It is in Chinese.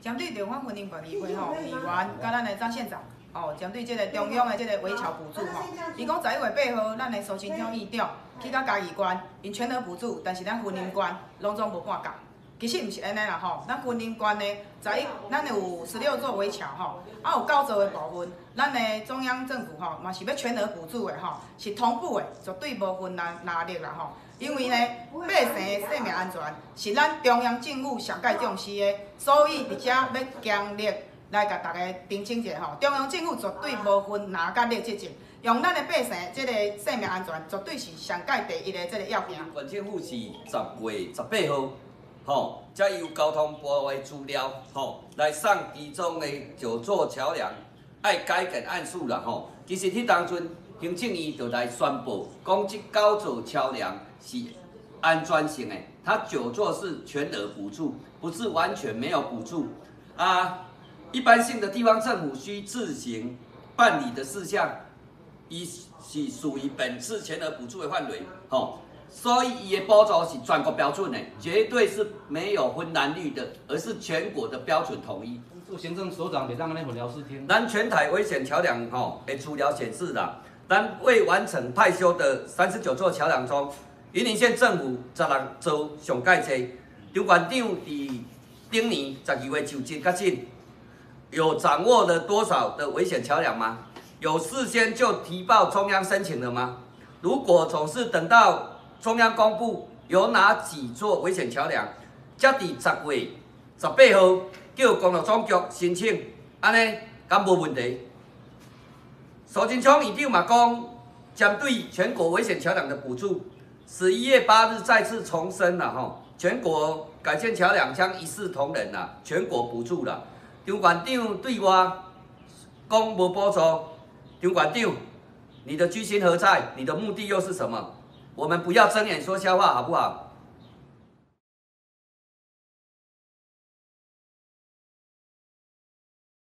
针对地方分林管议会吼，议员甲咱的张县长哦，针对这个中央的这个围桥补助吼，伊讲11月8号，咱的苏清昌议长去到嘉义县，因全额补助，但是咱分林县拢总无半角。其实毋是安尼啦吼，咱分林县呢，咱有16座围桥吼，有9座的部分，咱的中央政府吼嘛是要全额补助的吼，是同步的，绝对无分哪力啦吼。因为呢，百姓的生命安全是咱中央政府上界重视的，所以伫遮要强烈来甲大家澄清一下吼，中央政府绝对无分哪甲力之情，用咱的百姓这个生命安全，绝对是上界第一的这个要件。 县政府是10月18号，吼，才由交通部的资料，吼，来送其中的9座桥梁爱改建案数啦，吼。其实迄当阵行政院就来宣布，讲这9座桥梁是安全性的，它9座是全额补助，不是完全没有补助啊。一般性的地方政府需自行办理的事项，伊是属于本次全额补助的范围，吼。所以，伊的补助是全国标准的，绝对是没有分蓝绿的，而是全国的标准统一。 驻行政首长，别让那混淆视听。 咱全台危险桥梁的资料显示啦，咱未完成派修的39座桥梁中，云林县政府16座上盖济。张县长伫顶年12月就职较紧，有掌握了多少的危险桥梁吗？有事先就提报中央申请了吗？如果总是等到中央公布有哪几座危险桥梁，才伫10月18号叫公路总局申请，安尼敢无问题？苏清昌议长嘛讲，针对全国危险桥梁的补助，11月8日再次重申啦吼，全国改建桥梁将一视同仁啦，全国补助啦。张县长对我讲无补助，张县长，你的居心何在？你的目的又是什么？我们不要睁眼说瞎话，好不好？